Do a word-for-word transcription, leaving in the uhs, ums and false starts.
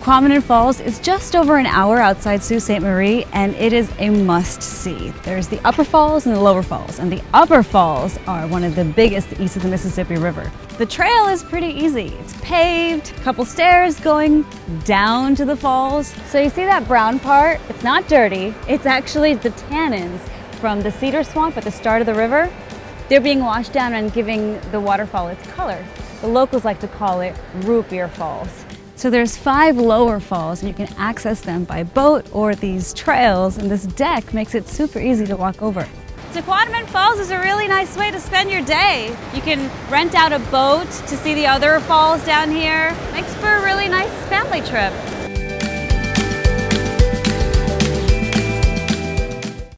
Tequamanen Falls is just over an hour outside Sault Ste. Marie, and it is a must-see. There's the Upper Falls and the Lower Falls, and the Upper Falls are one of the biggest east of the Mississippi River. The trail is pretty easy. It's paved, a couple stairs going down to the falls. So you see that brown part? It's not dirty. It's actually the tannins from the cedar swamp at the start of the river. They're being washed down and giving the waterfall its color. The locals like to call it Root Beer Falls. So there's five lower falls, and you can access them by boat or these trails, and this deck makes it super easy to walk over. Tequamanen Falls is a really nice way to spend your day. You can rent out a boat to see the other falls down here. Makes for a really nice family trip.